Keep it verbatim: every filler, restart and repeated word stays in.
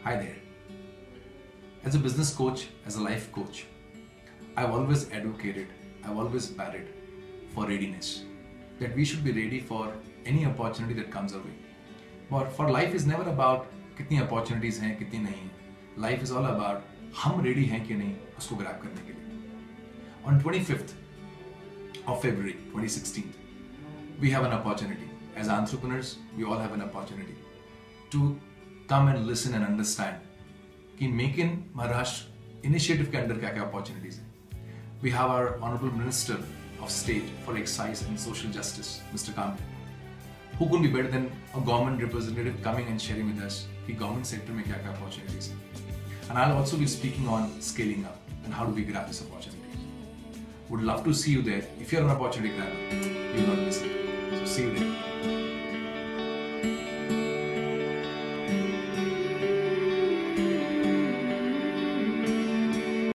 Hi there. As a business coach, as a life coach, I've always advocated, I've always batted for readiness. That we should be ready for any opportunity that comes our way. But for life is never about कितनी opportunities हैं, कितनी नहीं हैं. Life is all about हम ready हैं कि नहीं उसको grab करने के लिए. On twenty-fifth of February twenty sixteen, we have an opportunity. As entrepreneurs, we all have an opportunity to come and listen and understand कि Make in Maharashtra initiative के अंदर क्या क्या opportunities हैं. We have our Honorable Minister of State for Excise and Social Justice, Mister Kamble. Who could be better than a government representative coming and sharing with us कि government sector में क्या क्या opportunities हैं. And I'll also be speaking on scaling up and how do we grab this opportunity. Would love to see you there. If you're an opportunity grabber, you'll not miss it. So see you there.